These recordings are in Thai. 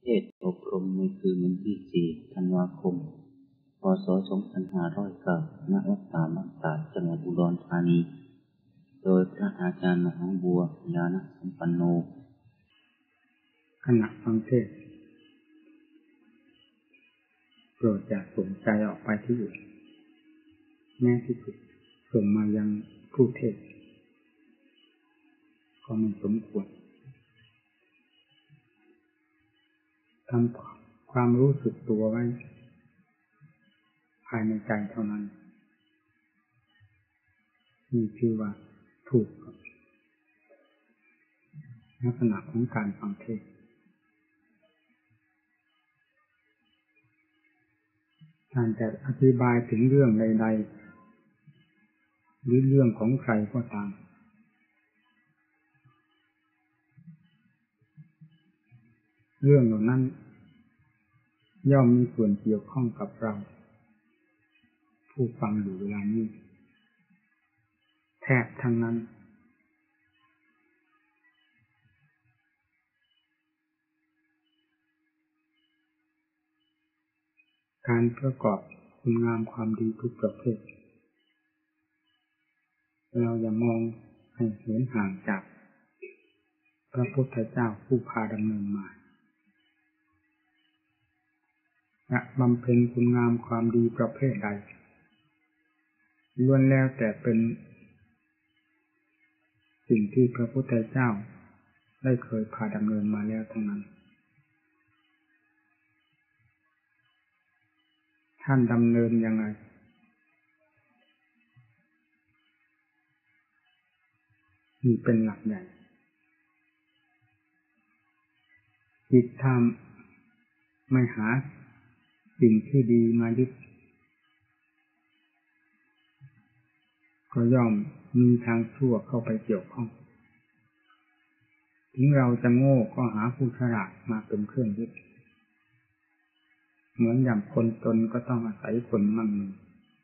ทศอบรมในคืนวันที่ 4 ธันวาคม พ.ศ. 2509 ณ วัดป่าบ้านตาด จังหวัดอุดรธานี โดยพระอาจารย์มหาบัว ญาณสัมปันโนขณะฟังเทศน์โปรดอย่าสนใจออกไปที่อื่นแม้ที่สุดส่งมายังผู้เทศน์ก็ไม่สมควรทำความรู้สึกตัวไว้ภายในใจเท่านั้นนี่คือว่าถูกกับลักษณะของการฟังเทศน์การจะอธิบายถึงเรื่องใดๆหรือเรื่องของใครก็ตามเรื่องเหล่านั้นย่อมมีส่วนเกี่ยวข้องกับเราผู้ฟังอยู่เวลานี้แทบทั้งนั้นการประกอบคุณงามความดีทุกประเภทเราอย่ามองให้เหินห่างจากพระพุทธเจ้าผู้พาดำเนินมาและบำเพ็ญคุณงามความดีประเภทใดล้วนแล้วแต่เป็นสิ่งที่พระพุทธเจ้าได้เคยพาดำเนินมาแล้วทั้งนั้นท่านดำเนินยังไงนี่เป็นหลักใหญ่จิตธรรมไม่หาสิ่งที่ดีมายึดก็ย่อมมีทางชั่วเข้าไปเกี่ยวข้องถึงเราจะโง่ก็หาผู้ฉลาดมาเป็นเครื่องยึดเหมือนอย่างคนจนก็ต้องอาศัยคนมั่งมี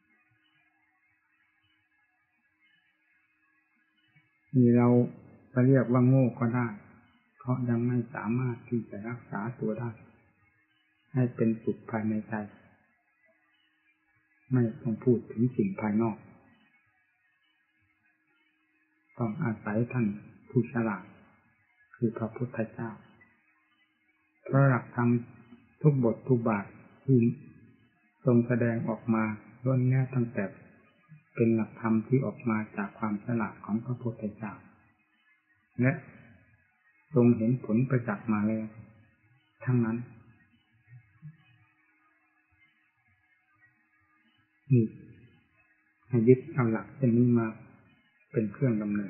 นี่เราจะเรียกว่าโง่ก็ได้เพราะยังไม่สามารถที่จะรักษาตัวได้ให้เป็นสุขภายในใจไม่ต้องพูดถึงสิ่งภายนอกต้องอาศัยท่านผู้ฉลาดคือพระพุทธเจ้าเพราะหลักธรรมทุกบททุกบาทที่ทรงแสดงออกมาล้วนแล้วตั้งแต่เป็นหลักธรรมที่ออกมาจากความฉลาดของพระพุทธเจ้าและทรงเห็นผลประจักษ์มาแล้วทั้งนั้นนี่ให้ยึดเอาหลักเช่นนี้มาเป็นเครื่องดำเนิน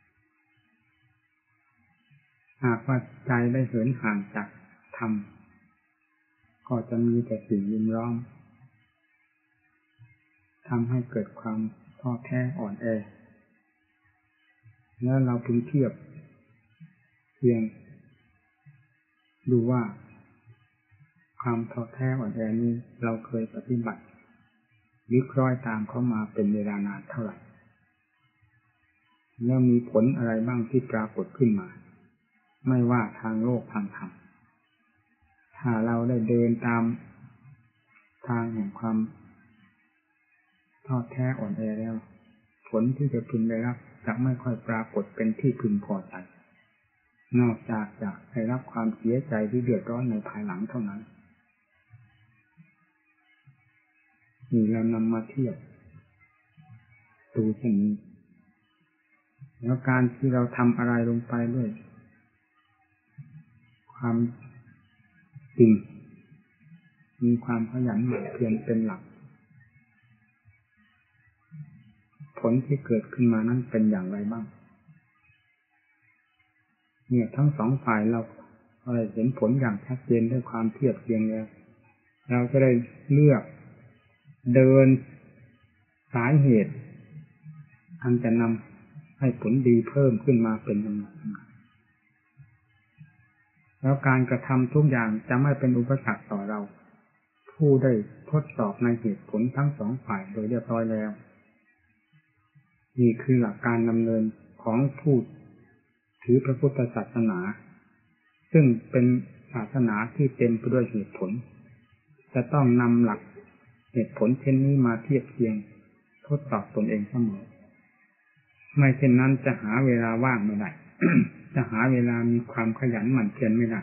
หากว่าใจได้เหินห่างจากธรรมก็จะมีแต่สิ่งรุมร้อมทำให้เกิดความท้อแท้อ่อนแอแล้วเราพึงเทียบเพียงดูว่าความท้อแท้อ่อนแอนี้เราเคยปฏิบัติหรือคล้อยตามเขามาเป็นเวลานานเท่าไหร่แล้วมีผลอะไรบ้างที่ปรากฏขึ้นมาไม่ว่าทางโลกทางธรรมถ้าเราได้เดินตามทางแห่งความท้อแท้อ่อนแอแล้วผลที่จะพึงได้รับจะไม่ค่อยปรากฏเป็นที่พึงพอใจนอกจากจะได้รับความเสียใจที่เดือดร้อนในภายหลังเท่านั้นนี่เรานำมาเทียบดูเช่นนี้แล้วการที่เราทำอะไรลงไปด้วยความจริงมีความขยันหมั่นเพียรเป็นหลักผลที่เกิดขึ้นมานั้นเป็นอย่างไรบ้างเนี่ยทั้งสองฝ่ายเราได้เห็นผลอย่างชัดเจนด้วยความเทียบเทียงแล้วเราจะได้เลือกเดินสายเหตุอันจะนำให้ผลดีเพิ่มขึ้นมาเป็นลำดับแล้วการกระทำทุกอย่างจะไม่เป็นอุปสรรคต่อเราผู้ได้ทดสอบในเหตุผลทั้งสองฝ่ายโดยเรียบร้อยแล้วนี่คือหลักการดำเนินของผู้ถือพระพุทธศาสนาซึ่งเป็นศาสนาที่เต็มไปด้วยเหตุผลจะต้องนำหลักเหตุผลเช่นนี้มาเทียบเคียงทดสอบตนเองเสมอไม่เช่นนั้นจะหาเวลาว่างไม่ได้ จะหาเวลามีความขยันหมั่นเพียรไม่ได้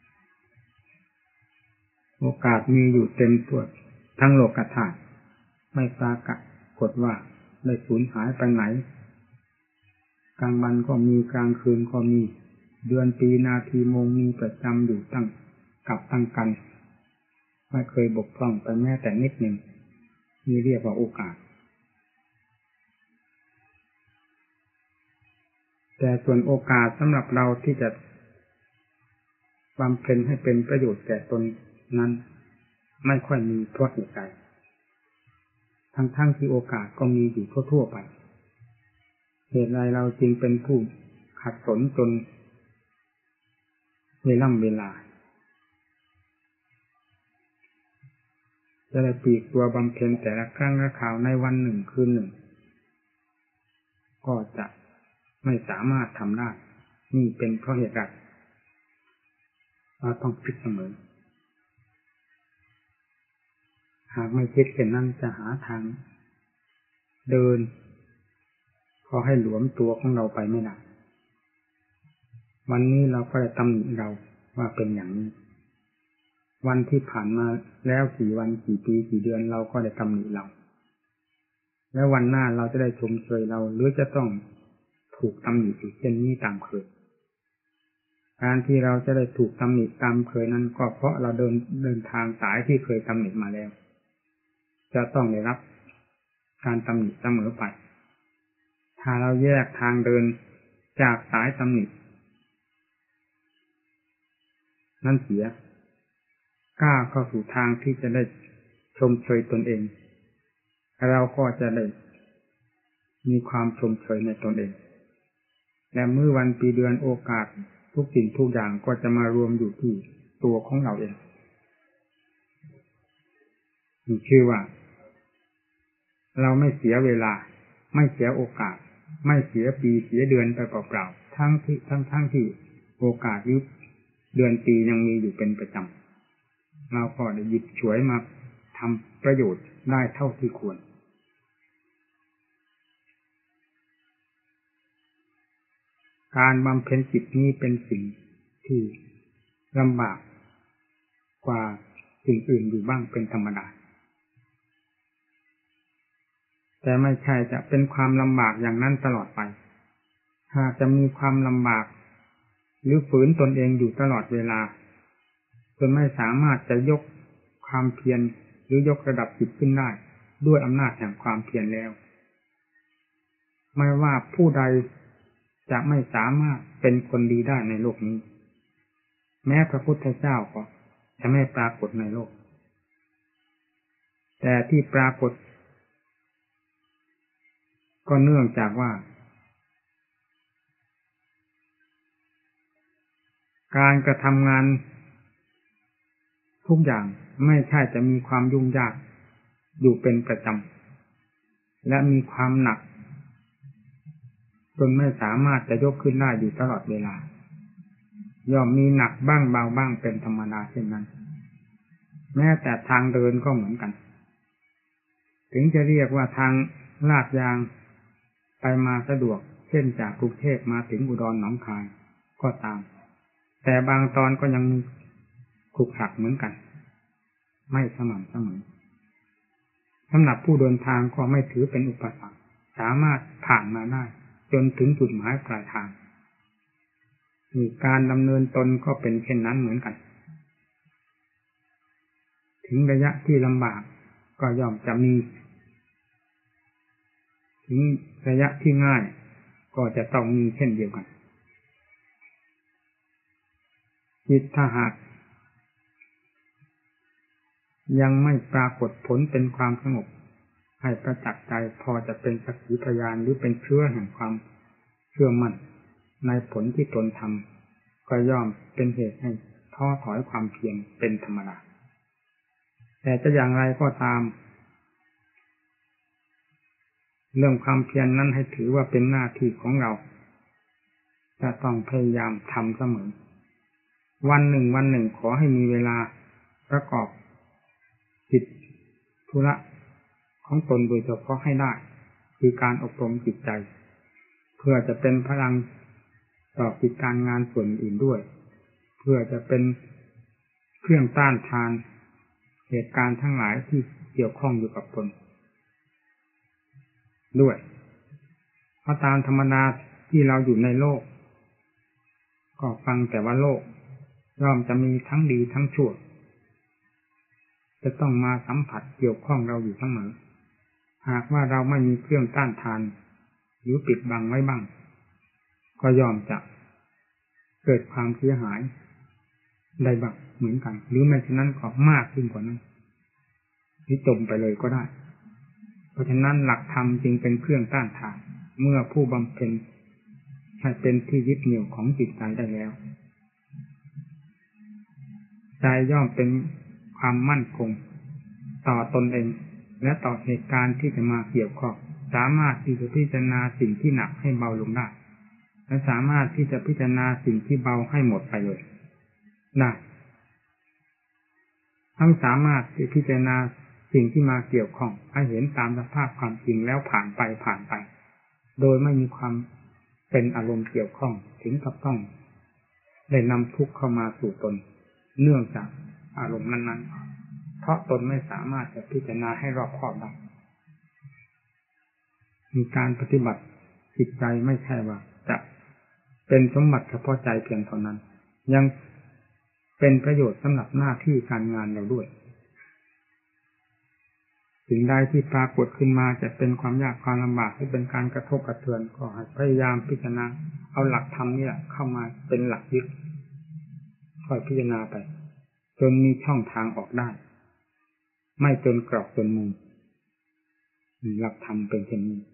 โอกาสมีอยู่เต็มตัวทั้งโลกธาตุไม่ปรากฏว่าได้สูญหายไปไหนกลางวันก็มีกลางคืนก็มีเดือนปีนาทีโมงมีประจำอยู่ตั้งกับตั้งกันไม่เคยบกพร่องไปแม้แต่นิดหนึ่งนี่เรียกว่าโอกาสแต่ส่วนโอกาสสำหรับเราที่จะบำเพ็ญให้เป็นประโยชน์แก่ตนนั้นไม่ค่อยมีเพราะเหตุใดทั้งที่โอกาสก็มีอยู่ทั่วๆไปเหตุใดเราจึงเป็นผู้ขัดสนจนเวลาจะได้ปลีกตัวบำเพ็ญแต่ละครั้งละคราวในวันหนึ่งคืนหนึ่งก็จะไม่สามารถทำได้นี่เป็นเพราะเหตุใดเราต้องคิดเสมอหากไม่คิดเช่นนั้นจะหาทางเดินพอให้หลวมตัวของเราไปไม่ได้วันนี้เราก็ได้ตำหนิเราว่าเป็นอย่างนี้วันที่ผ่านมาแล้วกี่วันกี่ปีกี่เดือนเราก็ได้ตำหนิเราแล้ววันหน้าเราจะได้ชมเชยเราหรือจะต้องถูกตำหนิอีกเช่นนี้ตามเคยการที่เราจะได้ถูกตำหนิตามเคยนั้นก็เพราะเราเดินทางสายที่เคยตำหนิมาแล้วจะต้องได้รับการตำหนิเสมอไปถ้าเราแยกทางเดินจากสายตำหนินั่นเสียกล้าเข้าสู่ทางที่จะได้ชมเชยตนเองเราก็จะได้มีความชมเชยในตนเองและเมื่อวันปีเดือนโอกาสทุกสิ่งทุกอย่างก็จะมารวมอยู่ที่ตัวของเราเองนี่ชื่อว่าเราไม่เสียเวลาไม่เสียโอกาสไม่เสียปีเสียเดือนไปเปล่าๆทั้งที่โอกาสยุบเดือนปียังมีอยู่เป็นประจำเราก็ได้หยิบฉวยมาทำประโยชน์ได้เท่าที่ควรการบำเพ็ญจิตนี้เป็นสิ่งที่ลำบากกว่าสิ่งอื่นอยู่บ้างเป็นธรรมดาแต่ไม่ใช่จะเป็นความลำบากอย่างนั้นตลอดไปหากจะมีความลำบากหรือฝืนตนเองอยู่ตลอดเวลาจนไม่สามารถจะยกความเพียรหรือยกระดับจิตขึ้นได้ด้วยอำนาจแห่งความเพียรแล้วไม่ว่าผู้ใดจะไม่สามารถเป็นคนดีได้ในโลกนี้แม้พระพุทธเจ้าก็จะไม่ปรากฏในโลกแต่ที่ปรากฏก็เนื่องจากว่าการกระทำงานทุกอย่างไม่ใช่จะมีความยุ่งยากอยู่เป็นประจำและมีความหนักจนไม่สามารถจะยกขึ้นได้อยู่ตลอดเวลาย่อมมีหนักบ้างเบาบ้างเป็นธรรมดาเช่นนั้นแม้แต่ทางเดินก็เหมือนกันถึงจะเรียกว่าทางลาดยางไปมาสะดวกเช่นจากกรุงเทพมาถึงอุดรหนองคายก็ตามแต่บางตอนก็ยังขรุขระเหมือนกันไม่สม่ำเสมอสำหรับผู้เดินทางก็ไม่ถือเป็นอุปสรรคสามารถผ่านมาได้จนถึงจุดหมายปลายทางมีการดำเนินตนก็เป็นเช่นนั้นเหมือนกันถึงระยะที่ลำบากก็ย่อมจะมีถึงระยะที่ง่ายก็จะต้องมีเช่นเดียวกันจิตถ้าหากยังไม่ปรากฏผลเป็นความสงบให้ประจักษ์ใจพอจะเป็นสักขีพยานหรือเป็นเชื้อแห่งความเชื่อมั่นในผลที่ตนทำก็ย่อมเป็นเหตุให้ท้อถอยความเพียรเป็นธรรมดาแต่จะอย่างไรก็ตามเรื่องความเพียรนั้นให้ถือว่าเป็นหน้าที่ของเราจะต้องพยายามทำเสมอวันหนึ่งขอให้มีเวลาประกอบจิตธุระของตนโดยเฉพาะให้ได้คือการอบรมจิตใจเพื่อจะเป็นพลังต่อกิจการงานส่วนอื่นด้วยเพื่อจะเป็นเครื่องต้านทานเหตุการณ์ทั้งหลายที่เกี่ยวข้องอยู่กับตนด้วยเพราะตามธรรมดาที่เราอยู่ในโลกก็ฟังแต่ว่าโลกย่อมจะมีทั้งดีทั้งชั่วจะต้องมาสัมผัสเกี่ยวข้องเราอยู่เสมอหากว่าเราไม่มีเครื่องต้านทานหรือปิดบังไว้บ้างก็ย่อมจะเกิดความเสียหายได้บ้างเหมือนกันหรือไม่ฉะนั้นก็มากขึ้นกว่านั้นที่จมไปเลยก็ได้เพราะฉะนั้นหลักธรรมจึงเป็นเครื่องต้านทานเมื่อผู้บำเพ็ญให้เป็นที่ยึดเหนี่ยวของจิตใจได้แล้วใจย่อมเป็นความมั่นคงต่อตนเองและต่อเหตุการณ์ที่จะมาเกี่ยวข้องสามารถที่จะพิจารณาสิ่งที่หนักให้เบาลงได้และสามารถที่จะพิจารณาสิ่งที่เบาให้หมดไปเลยได้ทั้งสามารถที่พิจารณาสิ่งที่มาเกี่ยวข้องให้เห็นตามสภาพความจริงแล้วผ่านไปโดยไม่มีความเป็นอารมณ์เกี่ยวข้องถึงกับต้องได้นำทุกข์เข้ามาสู่ตนเนื่องจากอารมณ์นั้นๆเพราะตนไม่สามารถจะพิจารณาให้รอบคอบได้มีการปฏิบัติจิตใจไม่ใช่ว่าจะเป็นสมบัติเฉพาะใจเพียงเท่านั้นยังเป็นประโยชน์สำหรับหน้าที่การงานเราด้วยสิ่งใดที่ปรากฏขึ้นมาจะเป็นความยากความลำบากหรือเป็นการกระทบกระเทือนก็ให้พยายามพิจารณาเอาหลักธรรมนี่แหละเข้ามาเป็นหลักยึดค่อยพิจารณาไปจนมีช่องทางออกได้ไม่จนกรอกจนมุมหลักธรรมเป็นเช่นนี้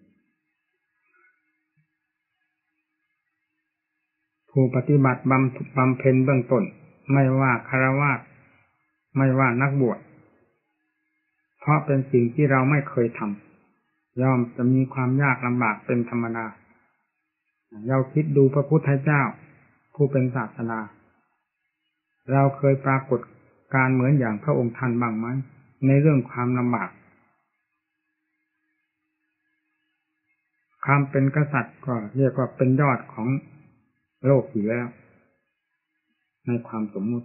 ผู้ปฏิบัติบำเพ็ญเบื้องต้นไม่ว่าฆราวาสไม่ว่านักบวชเพราะเป็นสิ่งที่เราไม่เคยทำย่อมจะมีความยากลำบากเป็นธรรมดาเราคิดดูพระพุทธเจ้าผู้เป็นศาสดาเราเคยปรากฏการเหมือนอย่างพระองค์ท่านบ้างไหมในเรื่องความลำบากความเป็นกษัตริย์ก็เรียกว่าเป็นยอดของโลกอยู่แล้วในความสมมุติ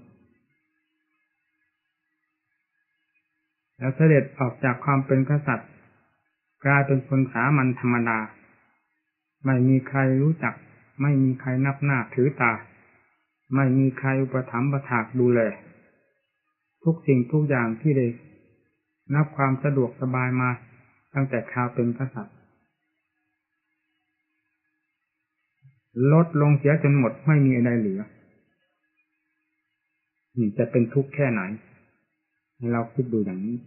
แล้วเสด็จออกจากความเป็นกษัตริย์กลายเป็นคนสามัญธรรมดาไม่มีใครรู้จักไม่มีใครนับหน้าถือตาไม่มีใครอุปถัมภ์ประถากดูแลทุกสิ่งทุกอย่างที่ได้นับความสะดวกสบายมาตั้งแต่คราวเป็นกษัตริย์ลดลงเสียจนหมดไม่มีอะไรเหลือนี่จะเป็นทุกข์แค่ไหนเราคิดดูอย่างนี้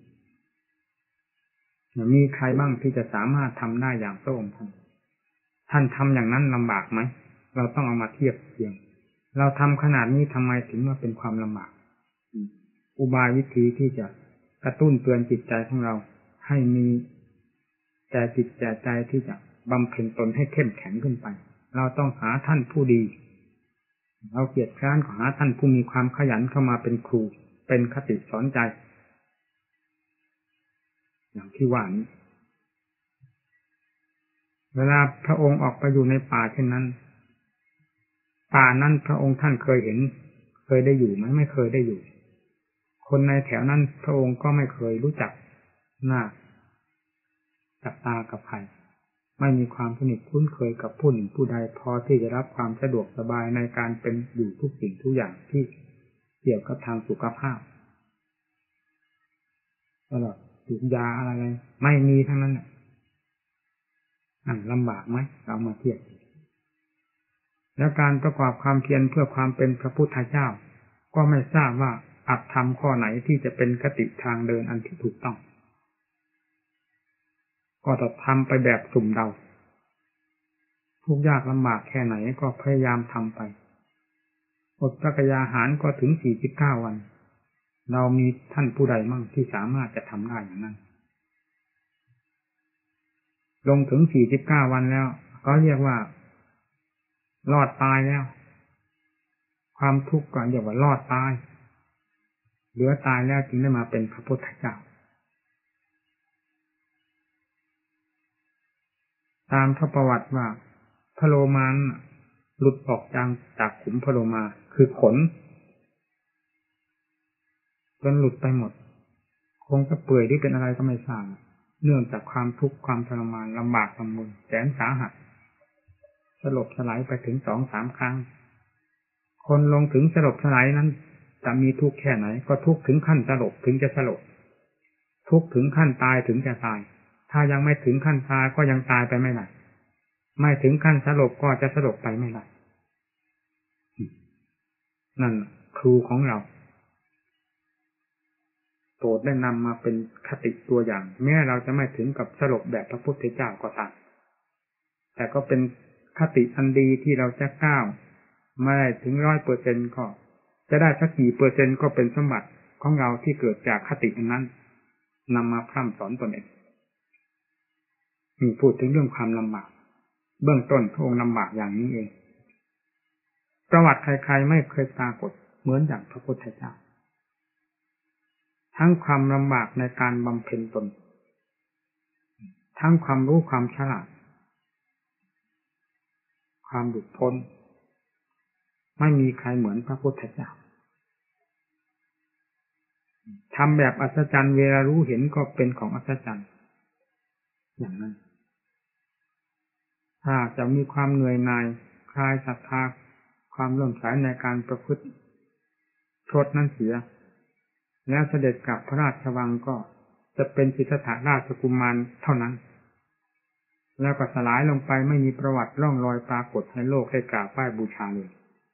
มีใครบ้างที่จะสามารถทำได้อย่างพระองค์ท่านทำอย่างนั้นลำบากไหมเราต้องเอามาเทียบเทียงเราทำขนาดนี้ทำไมถึงว่าเป็นความลำบากอุบายวิธีที่จะกระตุ้นเตือนจิตใจของเราให้มีแต่จิตใจที่จะบำเพ็ญตนให้เข้มแข็งขึ้นไปเราต้องหาท่านผู้ดีเราเกียรติคร้านก็หาท่านผู้มีความขยันเข้ามาเป็นครูเป็นคติสอนใจอย่างที่ว่านี้เวลาพระองค์ออกไปอยู่ในป่าเช่นนั้นป่านั้นพระองค์ท่านเคยเห็นเคยได้อยู่ไหมไม่เคยได้อยู่คนในแถวนั้นพระองค์ก็ไม่เคยรู้จักหน้าจับตากับใครไม่มีความสนิทคุ้นเคยกับผู้หนึ่งผู้ใดพอที่จะรับความสะดวกสบายในการเป็นอยู่ทุกสิ่งทุกอย่างที่เกี่ยวกับทางสุขภาพตลอดถูกยาอะไรไม่มีทั้งนั้นลำบากไหมเรามาเทียบแล้วการประกอบความเพียรเพื่อความเป็นพระพุทธเจ้าก็ไม่ทราบว่าอัตธรรมข้อไหนที่จะเป็นคติทางเดินอันที่ถูกต้องก็ต้องทำไปแบบสุ่มเดาทุกยากลำบากแค่ไหนก็พยายามทำไปอดพระกยาหารก็ถึง49 วันเรามีท่านผู้ใดมั่งที่สามารถจะทำได้อย่างนั้นลงถึง49 วันแล้วก็เรียกว่ารอดตายแล้วความทุกข์ก็เรียกว่ารอดตายเหลือตายแล้วจึงได้มาเป็นพระพุทธเจ้าตามพระประวัติว่าพระโลมาหลุดออกจากขุมพระโลมาคือขนจนหลุดไปหมดคงจะเปื่อยหรือเป็นอะไรก็ไม่ทราบเนื่องจากความทุกข์ความทรมานลำบากลำบนแสนสาหัสสลบสลายไปถึง 2-3 ครั้งคนลงถึงสลบสลายนั้นจะมีทุกข์แค่ไหนก็ทุกข์ถึงขั้นสลบถึงจะสลบทุกข์ถึงขั้นตายถึงจะตายถ้ายังไม่ถึงขั้นตายก็ยังตายไปไม่ได้ไม่ถึงขั้นสลบก็จะสลบไปไม่ได้นั่นครูของเราโปรดได้นำมาเป็นคติตัวอย่างแม้เราจะไม่ถึงกับสลบแบบพระพุทธเจ้าก็ตามแต่ก็เป็นคติอันดีที่เราจะก้าวไม่ได้ถึง 100% ก็จะได้สักกี่เปอร์เซ็นต์ก็เป็นสมบัติของเราที่เกิดจากคติอันนั้นนำมาพร่ำสอนตนเองมีพูดถึงเรื่องความลำบากเบื้องต้นพระองค์ลำบากอย่างนี้เองประวัติใครๆไม่เคยปรากฏเหมือนอย่างพระพุทธเจ้าทั้งความลำบากในการบำเพ็ญตนทั้งความรู้ความฉลาดความหลุดพ้นไม่มีใครเหมือนพระพุทธเจ้าทำแบบอัศจรรย์เวลารู้เห็นก็เป็นของอัศจรรย์อย่างนั้นถ้าจะมีความเหนื่อยหน่ายคลายศรัทธาความเลื่อมใสในการประพฤติโทษนั้นเสียแล้วเสด็จกลับพระราชวังก็จะเป็นสิทธัตถราชกุมารเท่านั้นแล้วก็สลายลงไปไม่มีประวัติร่องรอยปรากฏให้โลกได้กราบไหว้บูชาเลย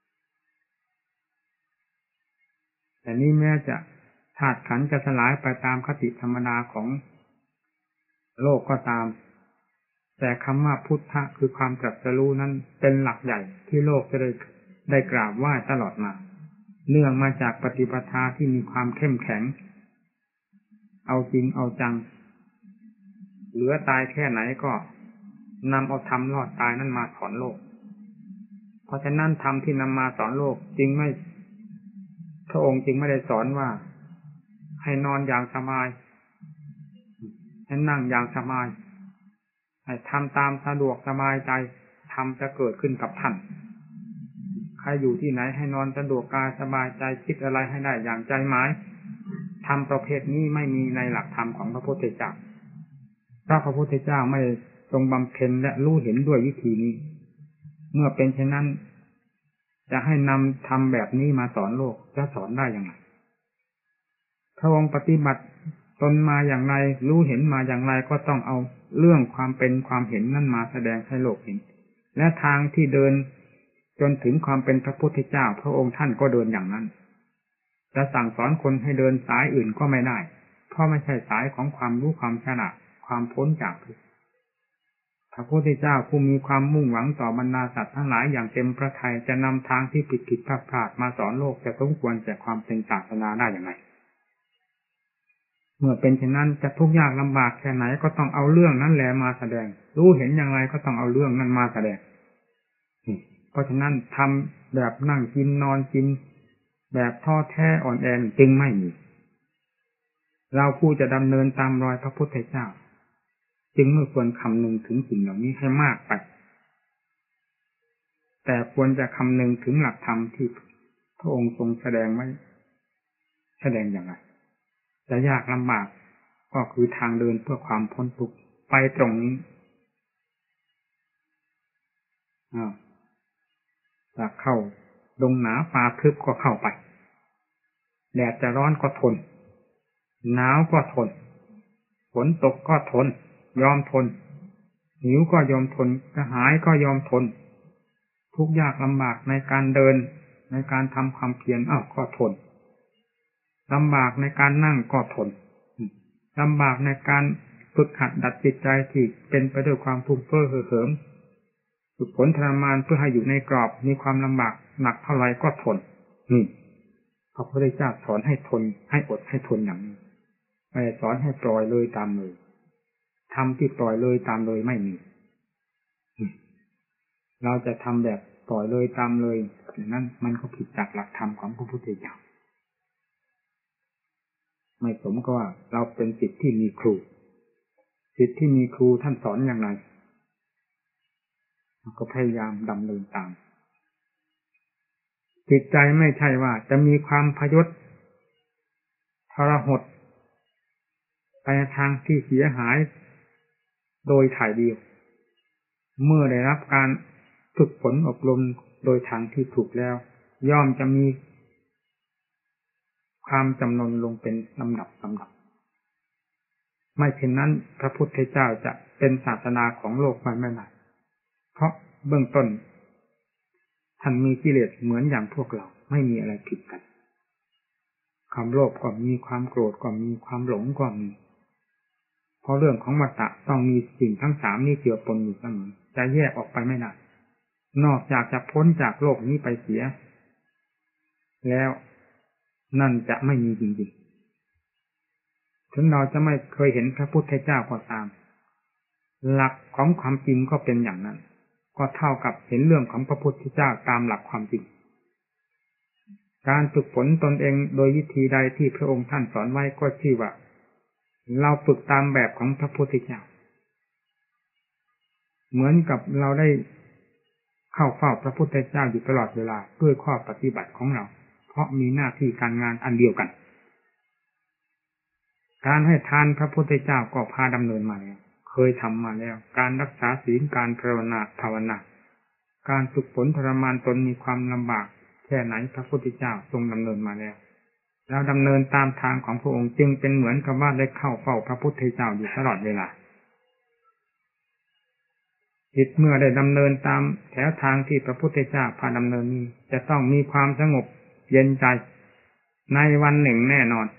แต่นี้แม้จะธาตุขันธ์จะสลายไปตามคติธรรมดาของโลกก็ตามแต่คำว่าพุทธะคือความตรัสรู้นั้นเป็นหลักใหญ่ที่โลกจะได้กราบไหว้ตลอดมาเนื่องมาจากปฏิปทาที่มีความเข้มแข็งเอาจริงเอาจังเหลือตายแค่ไหนก็นำเอาธรรมรอดตายนั้นมาสอนโลกเพราะฉะนั้นธรรมที่นำมาสอนโลกจริงไม่พระองค์จึงไม่ได้สอนว่าให้นอนอย่างสบายให้นั่งอย่างสบายให้ทำตามสะดวกสบายใจธรรมจะเกิดขึ้นกับท่านใครอยู่ที่ไหนให้นอนสะดวกกายสบายใจคิดอะไรให้ได้อย่างใจหมายธรรมประเภทนี้ไม่มีในหลักธรรมของพระพุทธเจ้าพระพุทธเจ้าไม่ทรงบำเพ็ญและรู้เห็นด้วยวิธีนี้เมื่อเป็นเช่นนั้นจะให้นำธรรมแบบนี้มาสอนโลกจะสอนได้อย่างไรพระองค์ปฏิบัติตนมาอย่างไรรู้เห็นมาอย่างไรก็ต้องเอาเรื่องความเป็นความเห็นนั่นมาแสดงให้โลกเห็นและทางที่เดินจนถึงความเป็นพระพุทธเจ้าพระองค์ท่านก็เดินอย่างนั้นจะสั่งสอนคนให้เดินสายอื่นก็ไม่ได้เพราะไม่ใช่สายของความรู้ความฉลาดความพ้นจากทุกข์พระพุทธเจ้าผู้มีความมุ่งหวังต่อบรรดาสัตว์ทั้งหลายอย่างเต็มพระทัยจะนำทางที่ผิดพลาดมาสอนโลกจะสมควรแก่ความเป็นศาสนาได้อย่างไรเมื่อเป็นเช่นนั้นจะทุกข์ยากลำบากแค่ไหนก็ต้องเอาเรื่องนั้นแหละมาแสดงรู้เห็นอย่างไรก็ต้องเอาเรื่องนั้นมาแสดงเพราะฉะนั้นทำแบบนั่งกินนอนกินแบบท้อแท้อ่อนแอจึงไม่มีเราผู้จะดำเนินตามรอยพระพุทธเจ้าจึงไม่ควรคำนึงถึงสิ่งเหล่านี้ให้มากไปแต่ควรจะคำนึงถึงหลักธรรมที่พระองค์ทรงแสดงไว้แสดงอย่างไรจะยากลำบากก็คือทางเดินเพื่อความพ้นทุกข์ไปตรงนี้จะเข้าดงหนาป่าทึบก็เข้าไปแดดจะร้อนก็ทนหนาวก็ทนฝนตกก็ทนยอมทนหิวก็ยอมทนกระหายก็ยอมทนทุกข์ยากลำบากในการเดินในการทำความเพียรก็ทนลำบากในการนั่งก็ทนลำบากในการฝึกหัดดัดจิตใจที่เป็นไปด้วยความฟุ้งเฟ้อเห่อเหิมฝึกฝนทรมานเพื่อให้อยู่ในกรอบมีความลำบากหนักเท่าไรก็ทนนี่พระพุทธเจ้าสอนให้ทนให้อดให้ทนอย่างนี้ไม่สอนให้ปล่อยเลยตามเลยทำที่ปล่อยเลยตามเลยไม่มีเราจะทำแบบปล่อยเลยตามเลยอย่างนั้นมันก็ผิดจากหลักธรรมของพระพุทธเจ้าไม่สมกับว่าเราเป็นศิษย์ที่มีครูศิษย์ที่มีครูท่านสอนอย่างไรเราก็พยายามดำเนินตามจิตใจไม่ใช่ว่าจะมีความพยศทรหดไปในทางที่เสียหายโดยถ่ายเดียวเมื่อได้รับการฝึกฝนอบรมโดยทางที่ถูกแล้วย่อมจะมีความจำนนลงเป็นลำดับไม่เช่นนั้นพระพุทธเจ้าจะเป็นศาสนาของโลกไม่ได้เพราะเบื้องต้นท่านมีกิเลสเหมือนอย่างพวกเราไม่มีอะไรผิดกันความโลภก็มีความโกรธก็มีความหลงก็มีเพราะเรื่องของวัฏฏะต้องมีสิ่งทั้งสามนี้เกี่ยวปนอยู่เสมอจะแยกออกไปไม่ได้นอกจากจะพ้นจากโลกนี้ไปเสียแล้วนั่นจะไม่มีจริงๆถึงเราจะไม่เคยเห็นพระพุทธเจ้าก็ตามหลักของความจริงก็เป็นอย่างนั้นก็เท่ากับเห็นเรื่องของพระพุทธเจ้าตามหลักความจริงการฝึกฝนตนเองโดยวิธีใดที่พระองค์ท่านสอนไว้ก็ชื่อว่าเราฝึกตามแบบของพระพุทธเจ้าเหมือนกับเราได้เข้าเฝ้าพระพุทธเจ้าอยู่ตลอดเวลาด้วยข้อปฏิบัติของเราเพราะมีหน้าที่การงานอันเดียวกันการให้ทานพระพุทธเจ้าก็พาดำเนินมาแล้วเคยทำมาแล้วการรักษาศีลการภาวนาการฝึกฝนทรมานตนมีความลำบากแค่ไหนพระพุทธเจ้าทรงดำเนินมาแล้วเราดำเนินตามทางของพระองค์จึงเป็นเหมือนกับว่าได้เข้าเฝ้าพระพุทธเจ้าอยู่ตลอดเวลาจิตเมื่อได้ดำเนินตามแถวทางที่พระพุทธเจ้าพาดำเนินนี้จะต้องมีความสงบเย็นใจในวันหนึ่งแน่นอน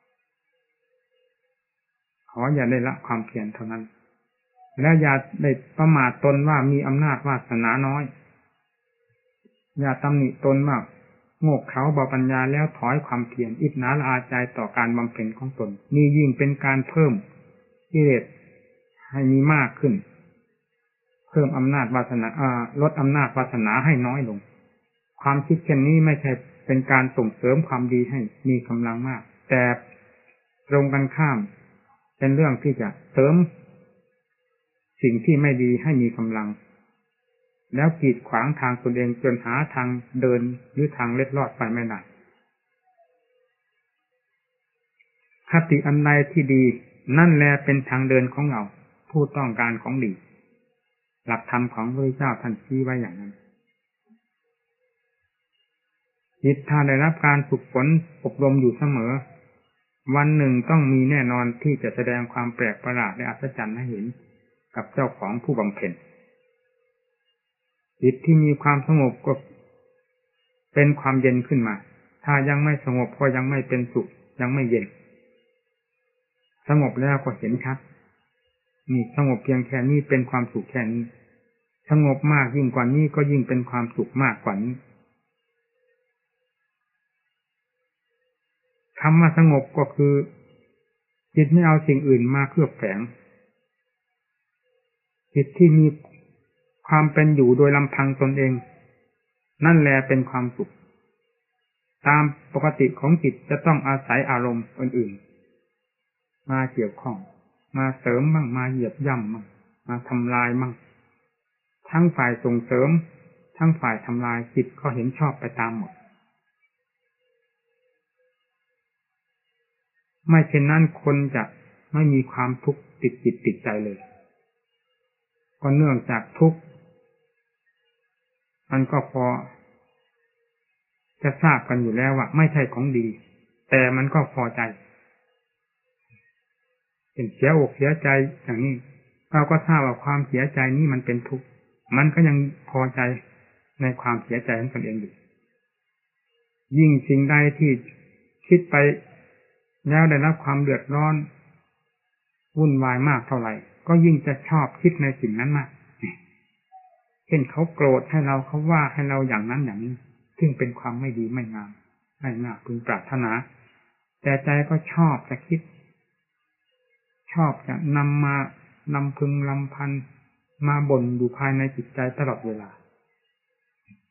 ขออย่าได้ละความเพียรเท่านั้นและอย่าได้ประมาทตนว่ามีอำนาจวาสนาน้อยอย่าตำหนิตนว่าโง่เขลาเบาปัญญาแล้วถอยความเพียรอิจฉาละอาใจต่อการบำเพ็ญของตนนี่ยิ่งเป็นการเพิ่มกิเลสให้มีมากขึ้นเพิ่มอำนาจวาสนาลดอำนาจวาสนาให้น้อยลงความคิดเช่นนี้ไม่ใช่เป็นการส่งเสริมความดีให้มีกำลังมากแต่ตรงกันข้ามเป็นเรื่องที่จะเสริมสิ่งที่ไม่ดีให้มีกำลังแล้วกีดขวางทางตนเองจนหาทางเดินหรือทางเล็ดลอดไปไม่ได้คติอันใดที่ดีนั่นแลเป็นทางเดินของเราผู้ต้องการของดีหลักธรรมของพระพุทธเจ้าท่านชี้ไว้อย่างนั้นจิตถ้าได้รับการฝึกฝนอบรมอยู่เสมอวันหนึ่งต้องมีแน่นอนที่จะแสดงความแปลกประหลาดและอัศจรรย์ให้เห็นกับเจ้าของผู้บำเพ็ญจิตที่มีความสงบก็เป็นความเย็นขึ้นมาถ้ายังไม่สงบก็ยังไม่เป็นสุขยังไม่เย็นสงบแล้วก็เห็นชัดนี่สงบเพียงแค่นี้เป็นความสุขแค่นี้สงบมากยิ่งกว่านี้ก็ยิ่งเป็นความสุขมากกว่านี้คำว่าสงบก็คือจิตไม่เอาสิ่งอื่นมาเคลือบแฝงจิตที่มีความเป็นอยู่โดยลำพังตนเองนั่นแหละเป็นความสุขตามปกติของจิตจะต้องอาศัยอารมณ์อื่นๆมาเกี่ยวข้องมาเสริมบ้างมาเหยียบย่ำบ้างมาทำลายบ้างทั้งฝ่ายส่งเสริมทั้งฝ่ายทำลายจิตก็เห็นชอบไปตามหมดไม่เช่นนั้นคนจะไม่มีความทุกข์ติดจิตติดใจเลยก็เนื่องจากทุกข์มันก็พอจะทราบกันอยู่แล้วว่าไม่ใช่ของดีแต่มันก็พอใจเป็นเสียอกเสียใจอย่างนี้เราก็ทราบว่าความเสียใจนี้มันเป็นทุกข์มันก็ยังพอใจในความเสียใจของตนเองอยู่ยิ่งสิ่งใดที่คิดไปแล้วได้รับความเดือดร้อนวุ่นวายมากเท่าไหร่ก็ยิ่งจะชอบคิดในสิ่งนั้นมากเช่นเขาโกรธให้เราเขาว่าให้เราอย่างนั้นอย่างนี้ซึ่งเป็นความไม่ดีไม่งามไม่น่าพึงปรารถนาแต่ใจก็ชอบจะคิดชอบจะนำพึงลำพันมาบ่นอยู่ภายในจิตใจตลอดเวลา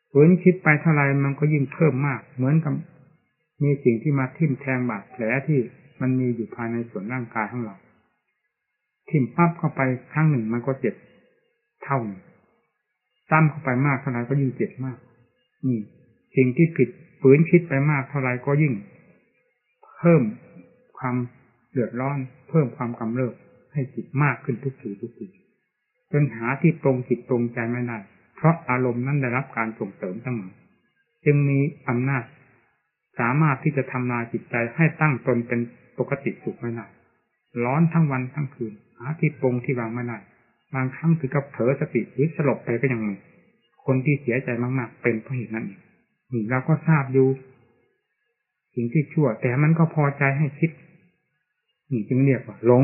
ฝืนคิดไปเท่าไรมันก็ยิ่งเพิ่มมากเหมือนกับมีสิ่งที่มาทิ่มแทงบาดแผลที่มันมีอยู่ภายในส่วนร่างกายของเราทิ่มปั๊บเข้าไปครั้งหนึ่งมันก็เจ็บเท่านึงซ้ำเข้าไปมากเท่าไรก็ยิ่งเจ็บมากนี่สิ่งที่ผิดฝืนคิดไปมากเท่าไรก็ยิ่งเพิ่มความเดือดร้อนเพิ่มความกำเริบให้จิตมากขึ้นทุกทีจนหาที่ตรงจิตตรงใจไม่ได้เพราะอารมณ์นั้นได้รับการส่งเสริมเสมอจึงมีอำนาจสามารถที่จะทำลายจิตใจให้ตั้งตนเป็นปกติสุขไม่ได้ร้อนทั้งวันทั้งคืนหาที่ตรงที่วางไม่ได้บางครั้งถึงกับเผลอสติหรือสลบไปก็ยังมีคนที่เสียใจมากๆเป็นเพราะเหตุนั้นเองนี่เราก็ทราบอยู่สิ่งที่ชั่วแต่มันก็พอใจให้คิดนี่จึงเรียกว่าหลง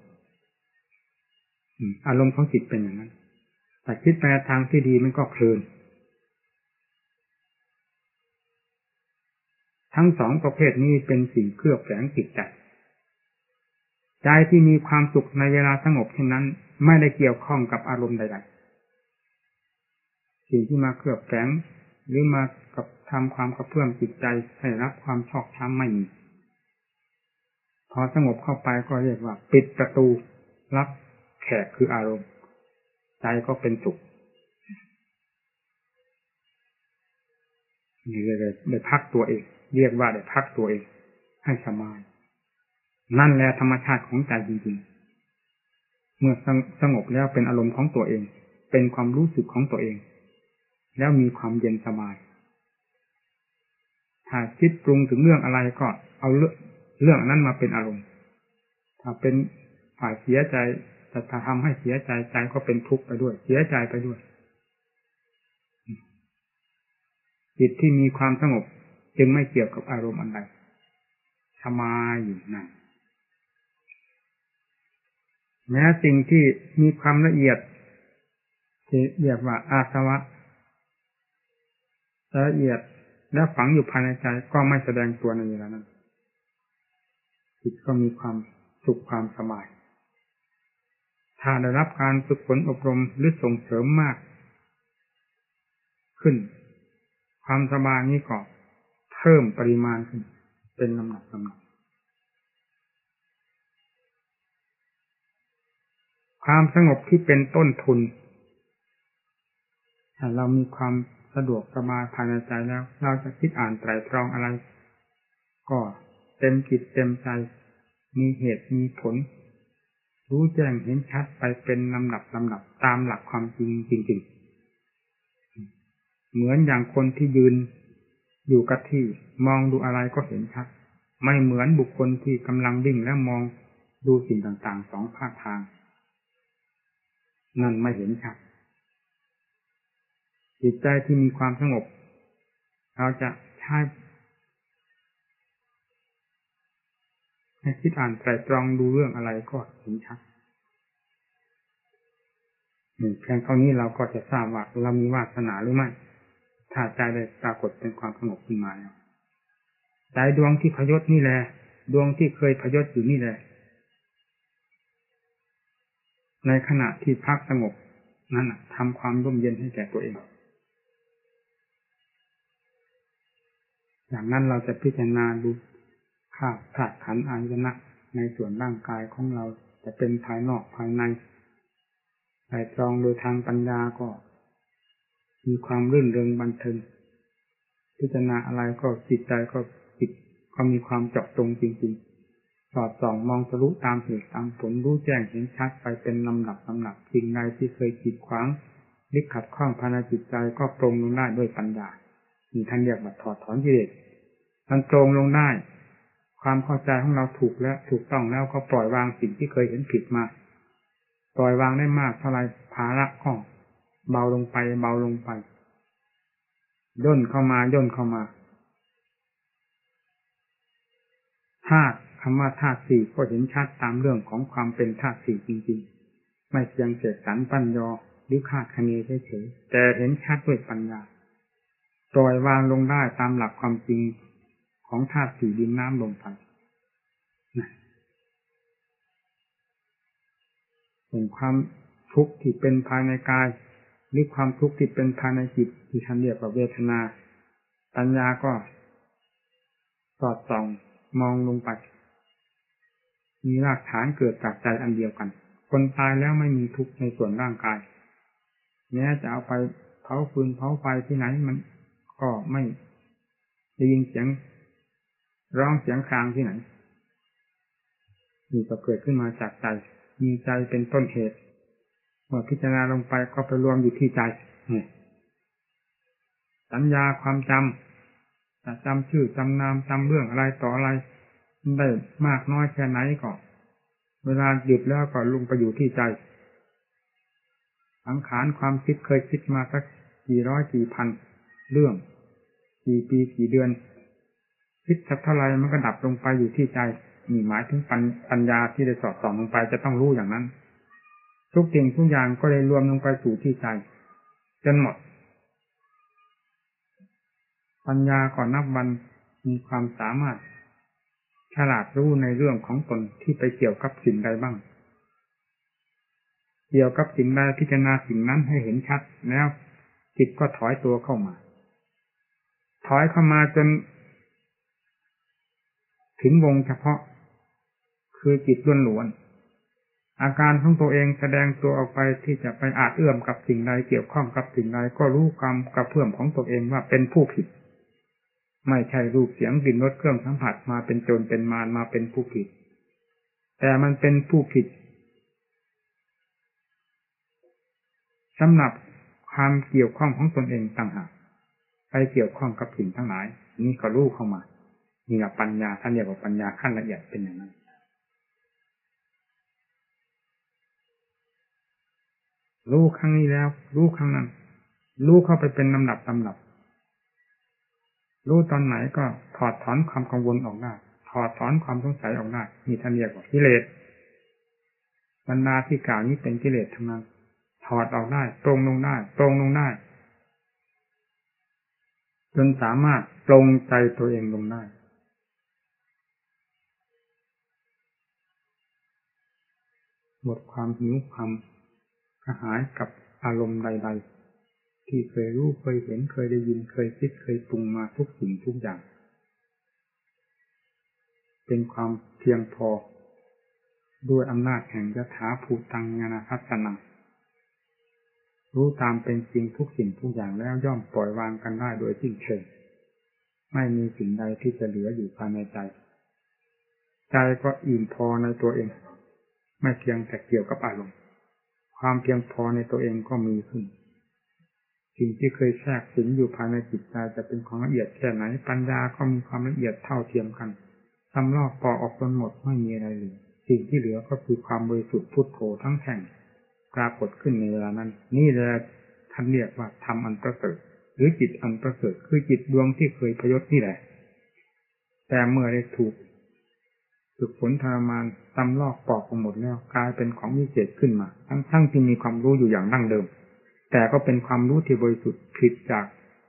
อารมณ์ของจิตเป็นอย่างนั้นแต่คิดไปทางที่ดีมันก็เพลินทั้งสองประเภทนี้เป็นสิ่งเคลือบแฝงจิตใจที่มีความสุขในเวลาสงบเช่นนั้นไม่ได้เกี่ยวข้องกับอารมณ์ใดๆสิ่งที่มาเคลือบแฝงหรือมากับทำความกระเพื่อมจิตใจให้รับความชอกช้ำไม่มีพอสงบเข้าไปก็เรียกว่าปิดประตูรับแขกคืออารมณ์ใจก็เป็นสุขนี่เลยได้พักตัวเองเรียกว่าได้พักตัวเองให้สบายนั่นแหละธรรมชาติของใจจริงๆเมื่อสงบแล้วเป็นอารมณ์ของตัวเองเป็นความรู้สึกของตัวเองแล้วมีความเย็นสบายถ้าคิดปรุงถึงเรื่องอะไรก็เอาเรื่องนั้นมาเป็นอารมณ์ถ้าเป็นฝ่ายเสียใจแต่ถ้าทำให้เสียใจใจก็เป็นทุกข์ไปด้วยเสียใจไปด้วยจิตที่มีความสงบจึงไม่เกี่ยวกับอารมณ์อันใดสบายอยู่นั่นแม้สิ่งที่มีความละเอียดที่เรียกว่าอาสวะละเอียดและฝังอยู่ภายในใจก็ไม่แสดงตัวในเวลานั้นจิตก็มีความสุขความสบายถ้าได้รับการฝึกฝนอบรมหรือส่งเสริมมากขึ้นความสบายนี้ก็เพิ่มปริมาณขึ้นเป็นลำดับความสงบที่เป็นต้นทุนถ้าเรามีความสะดวกสบายภายในใจแล้วเราจะคิดอ่านไตร่ตรองอะไรก็เต็มจิตเต็มใจมีเหตุมีผลรู้แจ้งเห็นชัดไปเป็นลำดับตามหลักความจริงเหมือนอย่างคนที่ยืนอยู่กับที่มองดูอะไรก็เห็นชัดไม่เหมือนบุคคลที่กำลังวิ่งและมองดูสิ่งต่างๆสองภาคทางนั่นไม่เห็นชัดจิตใจที่มีความสงบเราจะใช้ให้คิดอ่านไตร่ตรองดูเรื่องอะไรก็เห็นชัดเพียงเท่านี้เราก็จะทราบว่าเรามีวาสนาหรือไม่ถ้าใจได้ปรากฏเป็นความสงบขึ้นมาแล้วใจดวงที่พยศนี่แหละดวงที่เคยพยศอยู่นี่แหละในขณะที่พักสงบนั้นทำความร่มเย็นให้แก่ตัวเองอย่างนั้นเราจะพิจารณาดูธาตุขันธ์อายตนะในส่วนร่างกายของเราจะเป็นภายนอกภายในไตร่ตรองโดยทางปัญญาก็มีความรื่นเริงบันเทิงพิจารณาอะไรก็จิตใจก็มีความเจาะจงจริงๆสอดส่องมองทะลุตามเหตุตามผลรู้แจ้งเห็นชัดไปเป็นลำดับสิ่งใดที่เคยกีดขวางหรือขัดข้องภายในจิตใจก็ปรงลงได้ด้วยปัญญานี่ท่านเรียกว่าถอดถอนกิเลสมันปรงลงได้ความเข้าใจของเราถูกแล้วถูกต้องแล้วก็ปล่อยวางสิ่งที่เคยเห็นผิดมาปล่อยวางได้มากเท่าไรภาระก็เบาลงไปย่นเข้ามาธาตุคำว่าธาตุสี่ก็เห็นชัดตามเรื่องของความเป็นธาตุสี่จริงๆไม่เพียงเสกสรรปั้นยอหรือคาดคะเนเฉยๆแต่เห็นชัดด้วยปัญญาปล่อยวางลงได้ตามหลักความจริงของธาตุสี่ดินน้ำลมไฟเป็นความทุกข์ที่เป็นภายในกายหรือความทุกข์ที่เป็นภายในจิตที่ท่านเรียกว่าเวทนาปัญญาก็สอดส่องมองลงไปมีรากฐานเกิดจากใจอันเดียวกันคนตายแล้วไม่มีทุกข์ในส่วนร่างกายแม้จะเอาไปเผาฟืนเผาไฟที่ไหนมันก็ไม่ได้ยินเสียงร้องเสียงครางที่ไหนนี่ก็เกิดขึ้นมาจากใจมีใจเป็นต้นเหตุเมื่อพิจารณาลงไปก็ไปรวมอยู่ที่ใจสัญญาความจำจะจำชื่อจำนามจำเรื่องอะไรต่ออะไรได้มากน้อยแค่ไหนก็เวลาหยุดแล้วก็ลงไปอยู่ที่ใจสังขารความคิดเคยคิดมาสักกี่ร้อยกี่พันเรื่องกี่ปีกี่เดือนคิดสักเท่าไรมันก็ดับลงไปอยู่ที่ใจนี่หมายถึงปัญญาที่ได้สอดส่องลงไปจะต้องรู้อย่างนั้นทุกสิ่งทุกอย่างก็เลยรวมลงไปสู่ที่ใจจนหมดปัญญาก่อนนับวันมีความสามารถฉลาดรู้ในเรื่องของตนที่ไปเกี่ยวกับสิ่งใดบ้างเกี่ยวกับสิ่งใดพิจารณาสิ่งนั้นให้เห็นชัดแล้วจิตก็ถอยตัวเข้ามาจนถึงวงเฉพาะคือจิตล้วนๆอาการของตัวเองแสดงตัวออกไปที่จะไปอาจเอื้อมกับสิ่งใดเกี่ยวข้องกับสิ่งใดก็รู้กรรมกับเพื่อมของตัวเองว่าเป็นผู้ผิดไม่ใช่รูปเสียงกลิ่นรสเครื่องสัมผัสมาเป็นโจรเป็นมารมาเป็นผู้ผิดแต่มันเป็นผู้ผิดสำหรับความเกี่ยวข้องของตนเองต่างหากไปเกี่ยวข้องกับสิ่งทั้งหลายนี่ก็รู้เข้ามานี่แหละปัญญาท่านเรียกว่าปัญญาขั้นละเอียดเป็นอย่างนั้นรู้ครั้งนี้แล้วรู้ครั้งนั้นรู้เข้าไปเป็นลำดับรู้ตอนไหนก็ถอดถอนความกังวลออกได้ถอดถอนความสงสัยออกได้นี่ท่านเรียกว่ากิเลสบรรดาที่กล่าวนี้เป็นกิเลสทั้งนั้นถอดออกได้ตรงลงได้จนสามารถปรงใจตัวเองลงได้หมดความหิวความกระหายกับอารมณ์ใดๆที่เคยรู้เคยเห็นเคยได้ยินเคยคิดเคยปรุงมาทุกสิ่งทุกอย่างเป็นความเพียงพอด้วยอำนาจแห่งยถาภูตังญาณทัสสนังรู้ตามเป็นจริงทุกสิ่งทุกอย่างแล้วย่อมปล่อยวางกันได้โดยสิ้นเชิงไม่มีสิ่งใดที่จะเหลืออยู่ภายในใจก็อิ่มพอในตัวเองไม่เพียงแต่เกี่ยวกับอารมณ์ความเพียงพอในตัวเองก็มีขึ้นสิ่งที่เคยแทรกสิงอยู่ภายในจิตใจจะเป็นของละเอียดแค่ไหนปัญญาก็มีความละเอียดเท่าเทียมกันทำลอกปอกออกจนหมดไม่มีอะไรเหลือสิ่งที่เหลือก็คือความบริสุทธิ์พุทโธทั้งแท่งปรากฏขึ้นในเวลานั้นนี่แหละท่านเรียกว่าธรรมอันประเสริฐหรือจิตอันประเสริฐคือจิตดวงที่เคยพยศนี่แหละแต่เมื่อได้ถูกฝึกฝนทรมานตำลอกปอกออกหมดแล้วกลายเป็นของวิเศษขึ้นมาทั้งที่มีความรู้อยู่อย่างดั้งเดิมแต่ก็เป็นความรู้ที่บริสุทธิ์ผิดจาก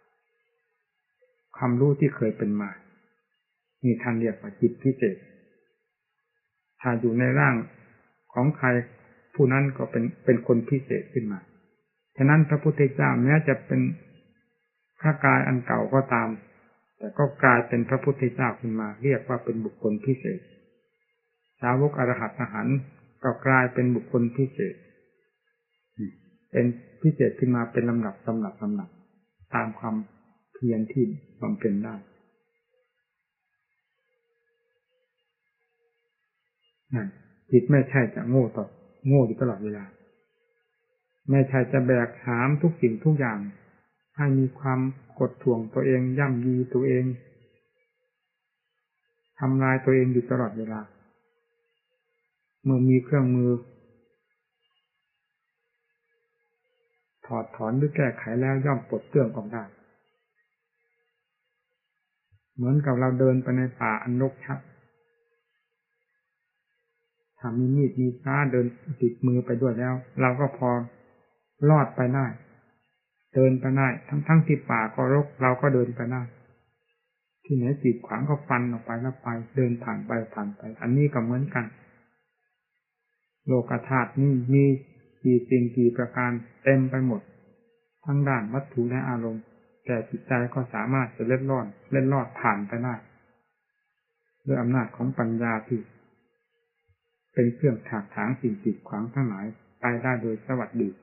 ความรู้ที่เคยเป็นมานี่ท่านเรียกว่าจิตพิเศษถ้าอยู่ในร่างของใครผู้นั้นก็เป็นคนพิเศษขึ้นมาฉะนั้นพระพุทธเจ้าแม้จะเป็นพระกายอันเก่าก็ตามแต่ก็กลายเป็นพระพุทธเจ้าขึ้นมาเรียกว่าเป็นบุคคลพิเศษสาวกอรหัตอรหันต์ก็กลายเป็นบุคคลพิเศษเป็นพิเศษขึ้นมาเป็นลำดับตามความเพียรที่บำเพ็ญได้นั่นจิตไม่ใช่จะโง่อยู่ตลอดเวลาไม่ใช่จะแบกหามทุกสิ่งทุกอย่างให้มีความกดท่วงตัวเองย่ำยีตัวเองทำลายตัวเองอยู่ตลอดเวลาเมื่อมีเครื่องมือถอดถอนหรือแก้ไขแล้วย่อมปลดเปลื้องออกได้เหมือนกับเราเดินไปในป่าอันรกชัดถ้ามีมีดมีฟ้าเดินติดมือไปด้วยแล้วเราก็พอรอดไปได้เดินไปได้ทั้งที่ป่าก็รกเราก็เดินไปได้ที่ไหนกีดขวางก็ฟันออกไปแล้วไปเดินผ่านไปอันนี้ก็เหมือนกันโลกธาตุนี่มีกี่สิ่งกี่ประการเต็มไปหมดทั้งด้านวัตถุและอารมณ์แต่จิตใจก็สามารถจะเล็ดลอดผ่านไปได้ด้วยอำนาจของปัญญาที่เป็นเครื่องถากถางสิ่งกีดขวางทั้งหลายไปได้โดยสวัสดิ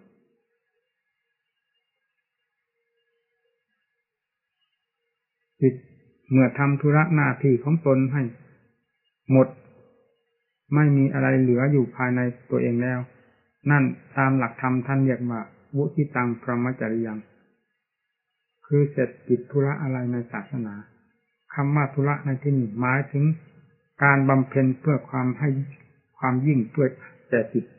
จิตเมื่อทำธุระหน้าที่ของตนให้หมดไม่มีอะไรเหลืออยู่ภายในตัวเองแล้วนั่นตามหลักธรรมท่านเรียกว่าวุฒิตังพรหมจริยังคือเสร็จกิจธุระอะไรในศาสนาคำว่าธุระในที่นี้หมายถึงการบำเพ็ญเพื่อความยิ่งเพื่อแก่จิต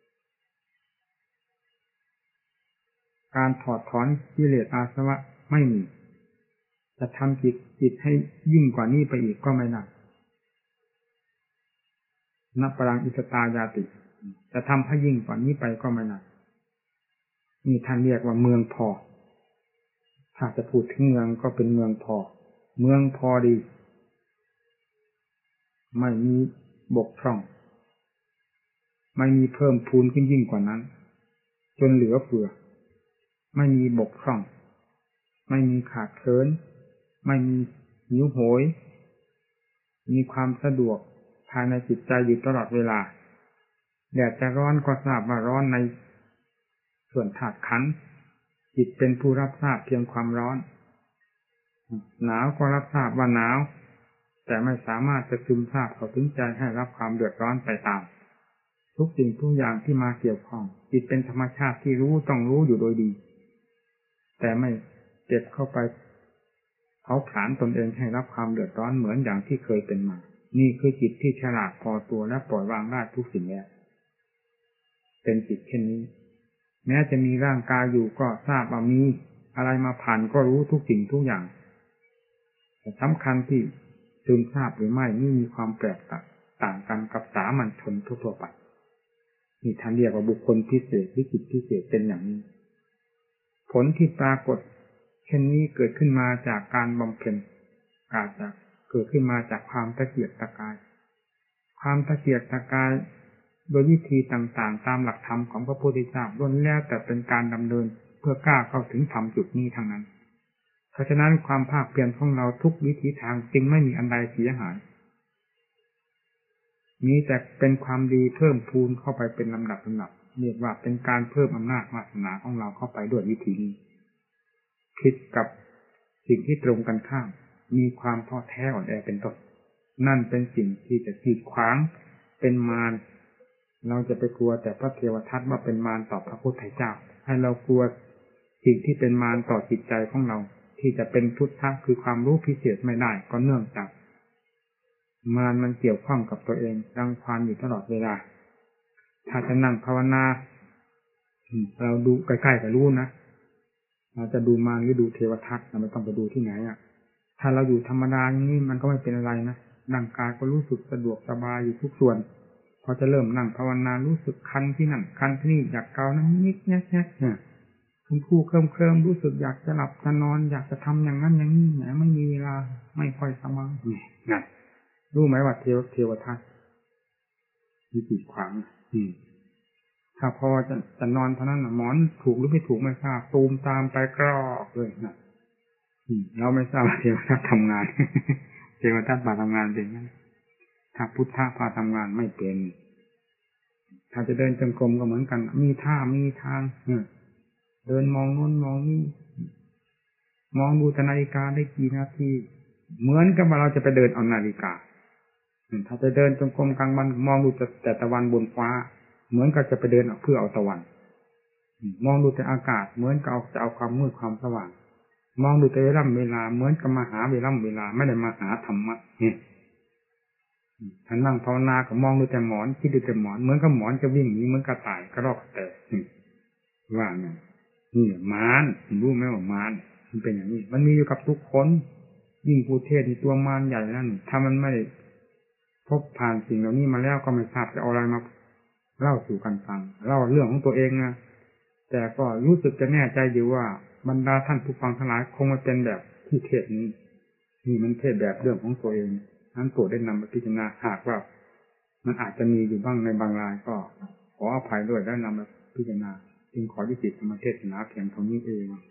การถอดถอนกิเลสอาสวะไม่มีจะทำจิตให้ยิ่งกว่านี้ไปอีกก็ไม่ได้นับปรังอิสตายาติจะทำให้ยิ่งกว่านี้ไปก็ไม่ได้นี่ท่านเรียกว่าเมืองพอถ้าจะพูดถึงเมืองก็เป็นเมืองพอเมืองพอดีไม่มีบกพร่องไม่มีเพิ่มพูนขึ้นยิ่งกว่านั้นจนเหลือเฟือไม่มีบกพร่องไม่มีขาดเคินไม่มีหิวโหยมีความสะดวกภายในจิตใจอยู่ตลอดเวลาแดดจะร้อนก็ทราบว่าร้อนในส่วนธาตุขันธ์จิตเป็นผู้รับทราบเพียงความร้อนหนาวก็รับทราบว่าหนาวแต่ไม่สามารถจะซึมซาบเข้าถึงใจให้รับความเดือดร้อนไปตามทุกสิ่งทุกอย่างที่มาเกี่ยวข้องจิตเป็นธรรมชาติที่รู้ต้องรู้อยู่โดยดีแต่ไม่เก็บเข้าไปเผาผลาญตนเองให้รับความเดือดร้อนเหมือนอย่างที่เคยเป็นมานี่คือจิตที่ฉลาดพอตัวและปล่อยวางได้ทุกสิ่งแล้วเป็นจิตเช่นนี้แม้จะมีร่างกายอยู่ก็ทราบว่ามีอะไรมาผ่านก็รู้ทุกสิ่งทุกอย่างแต่สำคัญที่ซึมซาบหรือไม่นี่มีความแตกต่างกันกับสามัญชนทั่วไปนี่ท่านเรียกว่าบุคคลพิเศษวิจิตรพิเศษเป็นอย่างนี้ผลที่ปรากฏเช่นนี้เกิดขึ้นมาจากการบำเพ็ญอาจจะเกิดขึ้นมาจากความตะเกียกตะกายความตะเกียกตะกายโดยวิธีต่างๆตามหลักธรรมของพระพุทธเจ้าล้วนแล้วแต่เป็นการดำเนินเพื่อก้าวเข้าถึงธรรมจุดนี้ทั้งนั้นเพราะฉะนั้นความภาคเพียรของเราทุกวิถีทางจึงไม่มีอันใดเสียหายมีแต่เป็นความดีเพิ่มพูนเข้าไปเป็นลำดับเรียกว่าเป็นการเพิ่มอำนาจวาสนาของเราเข้าไปด้วยวิธีนี้คิดกับสิ่งที่ตรงกันข้ามมีความท้อแท้อ่อนแอเป็นต้นนั่นเป็นสิ่งที่จะกีดขวางเป็นมารเราจะไปกลัวแต่พระเทวทัตว่าเป็นมารต่อพระพุทธเจ้าให้เรากลัวสิ่งที่เป็นมารต่อจิตใจของเราที่จะเป็นพุทธะคือความรู้พิเศษไม่ได้ก็เนื่องจากมารมันเกี่ยวข้องกับตัวเองรังควานอยู่ตลอดเวลาถ้าจะนั่งภาวนาเราดูใกล้ๆก็รู้นะเราจะดูมารหรือดูเทวทัตเราไม่ต้องไปดูที่ไหนถ้าเราอยู่ธรรมดาอย่างนี้มันก็ไม่เป็นอะไรนะร่างกายก็รู้สึกสะดวกสบายอยู่ทุกส่วนพอจะเริ่มนั่งภาวนารู้สึกคันที่นั่นคันที่นี่อยากเกานั้นนิดแง่เนี่ยคุณครูเคลิ้มรู้สึกอยากจะหลับจะนอนอยากจะทำอย่างนั้นอย่างนี้แหมไม่มีเวลาไม่ค่อยสบายนั่นรู้ไหมว่าเทวทัตมีกีดขวางถ้าพอจะนอนเท่านั้นหมอนถูกหรือไม่ถูกไม่ทราบตูมตามไปกรอกเลยนะเราไม่ทราบเทวทัตทำงานเทวทัตมาทำงานเป็นไงถ้าพุทธะพาทำงานไม่เป็นถ้าจะเดินจงกรมก็เหมือนกันมีท่ามีทางเดินมองโน้นมองนี่มองดูนาฬิกาได้กี่นาทีเหมือนกับว่าเราจะไปเดินเอานาฬิกาถ้าจะเดินจงกรมกลางวันมองดูแต่ตะวันบนฟ้าเหมือนกับจะไปเดินเพื่อเอาตะวันมองดูแต่อากาศเหมือนกับจะเอาความมืดความสว่างมองดูแต่เวลาเหมือนกับมาหาเวลาไม่ได้มาหาธรรมะท่านนั่งภาวนาก็มองดูแต่หมอนคิดดูแต่หมอนเหมือนกับหมอนจะวิ่งหนีเหมือนกระต่ายกระรอกแต่ว่าเนี่ยนี่มารรู้ไหมว่ามารมันเป็นอย่างนี้มันมีอยู่กับทุกคนยิ่งผู้เทศนี่ตัวมารใหญ่นั่นถ้ามันไม่พบผ่านสิ่งเหล่านี้มาแล้วก็ไม่ทราบจะเอาอะไรมาเล่าสู่กันฟังเล่าเรื่องของตัวเองนะแต่ก็รู้สึกจะแน่ใจอยู่ว่าบรรดาท่านผู้ฟังทั้งหลายคงไม่เป็นแบบที่เทศนี้นี่มันเทศแบบเรื่องของตัวเองนั้นโปรดได้นำไปพิจารณาหากว่ามันอาจจะมีอยู่บ้างในบางรายก็ขออภัยด้วยได้นำมาพิจารณาจึงขอยุติธรรมเทศนาเพียงเท่านี้เอง